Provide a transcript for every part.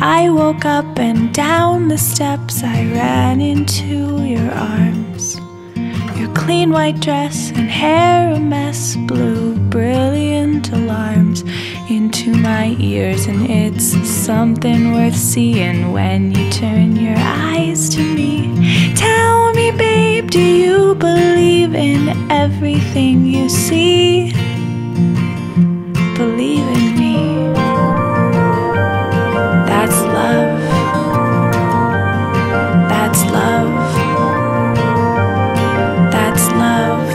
I woke up and down the steps I ran into your arms. Your clean white dress and hair a mess blew brilliant alarms into my ears, and it's something worth seeing when you turn your eyes to me. Tell me, babe, do you believe in everything you see? Believe in me. That's love. That's love. That's love.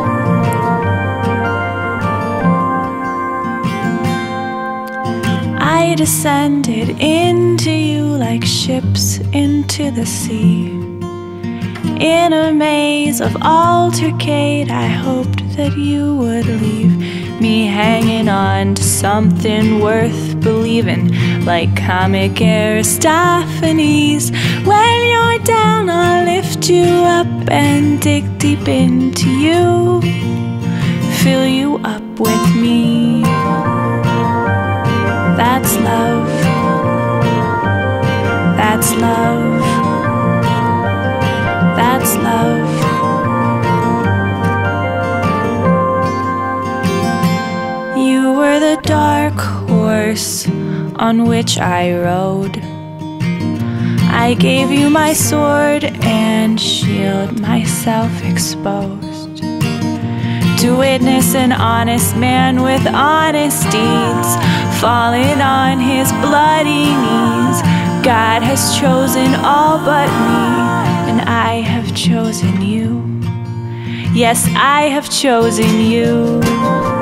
I descended into you like ships into the sea. In a maze of altercate, I hoped that you would leave me hanging on to something worth believing, like comic Aristophanes. When you're down, I'll lift you up and dig deep into you, fill you up with me. That's love. That's love. That's love. You were the dark horse on which I rode. I gave you my sword and shield, myself exposed, to witness an honest man with honest deeds falling on his bloody knees. God has chosen all but me, and I have chosen you. Yes, I have chosen you.